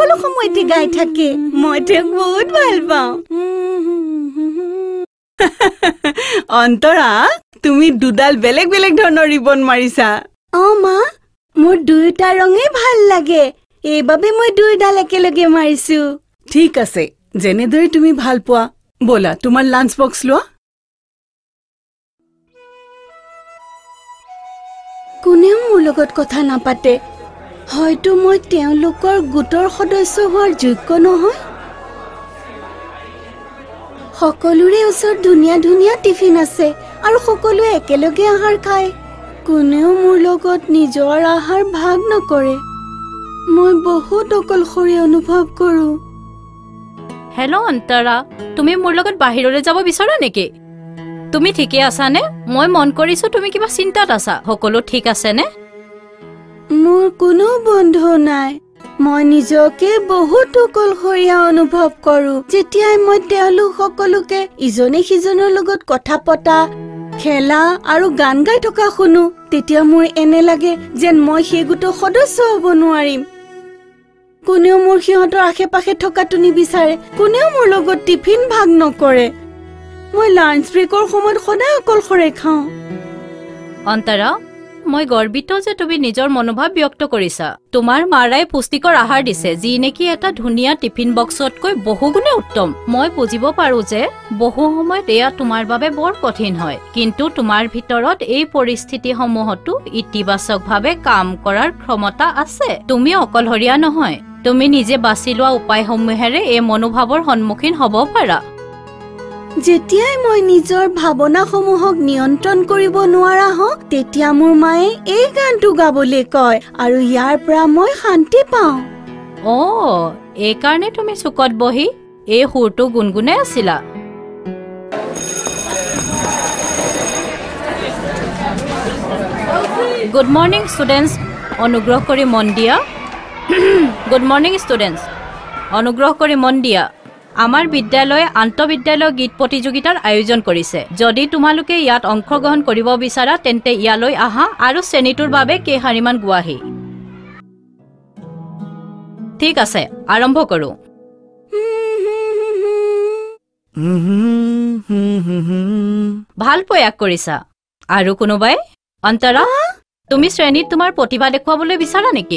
সকলো সময়তে গাই থাকে মই তেওঁক বহুত ভাল পাওঁ অন্তৰা তুমি দুডাল বেলেগ বেলেগ ধৰণৰ ৰিবন মাৰিছা মা মোৰ দুইটা ৰঙে ভাল লাগে এইবাবে মই দুইডাল একেলগে মাৰিছো ঠিক আছে যেনেদৰে তুমি ভাল পোৱা বলা তোমাৰ লাঞ্চ বক্স লোৱা কোনেও মোৰ লগত কথা নাপাতে হয়তো মই তেওঁলোকৰ গোটৰ সদস্য হোৱাৰ যোগ্য নহয় সকলোৰে ওচৰত ধুনীয়া ধুনীয়া টিফিন আছে আৰু সকলোৱে একেলগে আহাৰ খায় কোনেও মোৰ লগত নিজৰ আহাৰ ভাগ নকৰে মই বহুত অকলশৰীয়া অনুভৱ কৰো হেল্ল' অন্তৰা তুমি মোৰ লগত বাহিৰলৈ যাব বিচাৰা নেকি তুমি ঠিকে আছা নে মই মন কৰিছো তুমি কিবা চিন্তাত আছা সকলো ঠিক আছে নে মোৰ কোনো বন্ধু নাই মই নিজকে বহুত অকলশৰীয়া অনুভৱ কৰো যেতিয়া মই তেওঁলোক সকলোকে ইজনে সিজনৰ লগত কথা পতা খেলা আৰু গান গাই থকা শুনো তেতিয়া মোৰ এনে লাগে যেন মই সেই গোটৰ সদস্য হ'ব নোৱাৰিম কোনেও মোৰ সিহঁতৰ আশে-পাশে থকাটো নিবিচাৰে কোনেও মোৰ লগত টিফিন ভাগ নকৰে মই লাঞ্চ ব্ৰেকৰ সময়ত সদায় অকলশৰে খাওঁ অন্তৰা মই গৰ্বিত যে তুমি নিজৰ মনোভাৱ ব্যক্ত কৰিছা তোমাৰ মাৰাই পুষ্টিকৰ আহাৰ দিছে যি নেকি এটা ধুনীয়া টিফিন বক্সতকৈ বহুগুণে উত্তম মই বুজিব পাৰো যে বহু সময়ত এয়া তোমাৰ বাবে বৰ কঠিন হয় কিন্তু তোমাৰ ভিতৰত এই পৰিস্থিতিসমূহতো ইতিবাচকভাৱে কাম কৰাৰ ক্ষমতা আছে তুমি অকলশৰীয়া নহয় তুমি নিজে বাছি লোৱা উপায়সমূহেৰে এই মনোভাৱৰ সন্মুখীন হ'ব পাৰা যেতিয়াই মই নিজৰ ভাৱনাসমূহক নিয়ন্ত্ৰণ কৰিব নোৱাৰা হওঁ তেতিয়া মোৰ মায়ে এই গানটো গাবলৈ কয় আৰু ইয়াৰ পৰা মই শান্তি পাওঁ এই কাৰণে তুমি চুকত বহি এই সুৰটো গুণগুণাই আছিলা গুড মৰ্ণিং ষ্টুডেণ্টছ অনুগ্ৰহ কৰি মন দিয়া গুড মৰ্ণিং ষ্টুডেণ্টছ অনুগ্ৰহ কৰি মন দিয়া আমাৰ বিদ্যালয়ে আন্তঃবিদ্যালয় গীত প্ৰতিযোগিতাৰ আয়োজন কৰিছে যদি তোমালোকে ইয়াত অংশগ্ৰহণ কৰিব বিচাৰা তেন্তে ইয়ালৈ আহা আৰু শ্ৰেণীটোৰ বাবে কেইশাৰীমান গোৱাহি ঠিক আছে আৰম্ভ কৰো ভাল প্ৰয়াস কৰিছা আৰু কোনোবাই অন্তৰা তুমি শ্ৰেণীত তোমাৰ প্ৰতিভা দেখুৱাবলৈ বিচাৰা নেকি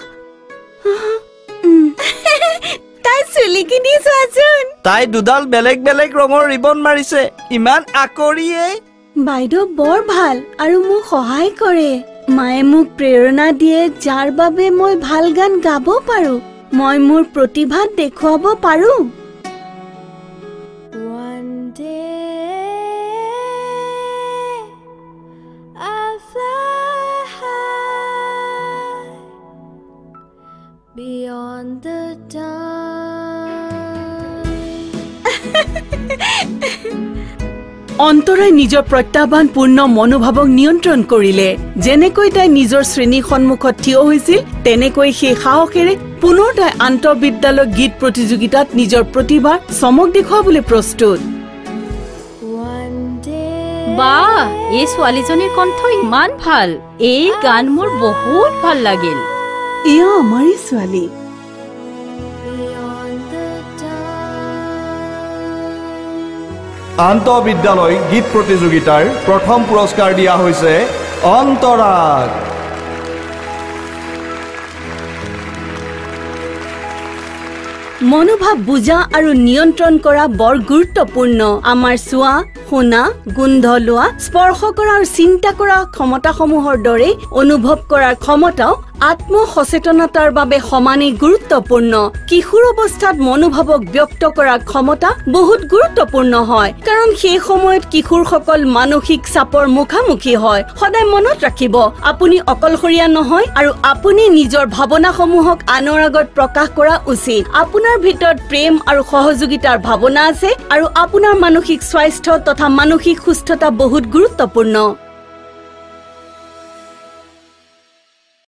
তাই দুডাল বেলেগ বেলেগ ৰঙৰ ৰিবন মাৰিছে ইমান আকৰিয়ে বাইদেউ বৰ ভাল আৰু মোক সহায় কৰে মায়ে মোক প্ৰেৰণা দিয়ে যাৰ বাবে মই ভাল গান গাব পাৰো মই মোৰ প্ৰতিভা দেখুৱাব পাৰো Beyond the অন্তৰাই নিজৰ প্ৰত্যাহ্বানপূৰ্ণ মনোভাৱক নিয়ন্ত্ৰণ কৰিলে যেনেকৈ তাই নিজৰ শ্ৰেণী সন্মুখত থিয় হৈছিল তেনেকৈ সেই সাহসেৰে পুনৰ তাই আন্তঃবিদ্যালয় গীত প্ৰতিযোগিতাত নিজৰ প্ৰতিভা চমক দেখুৱাবলৈ প্ৰস্তুত বাহ এই ছোৱালীজনীৰ কণ্ঠ ইমান ভাল এই গান মোৰ বহুত ভাল লাগিল এয়া আমাৰেই ছোৱালী আন্তঃবিদ্যালয় গীত প্ৰতিযোগিতাৰ প্ৰথম পুৰস্কাৰ দিয়া হৈছে অন্তৰাক মনোভাৱ বুজা আৰু নিয়ন্ত্ৰণ কৰা বৰ গুৰুত্বপূৰ্ণ আমাৰ চোৱা শুনা গোন্ধ লোৱা স্পৰ্শ কৰা আৰু চিন্তা কৰা ক্ষমতাসমূহৰ দৰে অনুভৱ কৰাৰ ক্ষমতাও আত্মসচেতনতাৰ বাবে সমানেই গুৰুত্বপূৰ্ণ কিশোৰ অৱস্থাত মনোভাৱক ব্যক্ত কৰাৰ ক্ষমতা বহুত গুৰুত্বপূৰ্ণ হয় কাৰণ সেই সময়ত কিশোৰসকল মানসিক চাপৰ মুখামুখি হয় সদায় মনত ৰাখিব আপুনি অকলশৰীয়া নহয় আৰু আপুনি নিজৰ ভাৱনাসমূহক আনৰ আগত প্ৰকাশ কৰা উচিত আপোনাৰ ভিতৰত প্ৰেম আৰু সহযোগিতাৰ ভাৱনা আছে আৰু আপোনাৰ মানসিক স্বাস্থ্য তথা মানসিক সুস্থতা বহুত গুৰুত্বপূৰ্ণ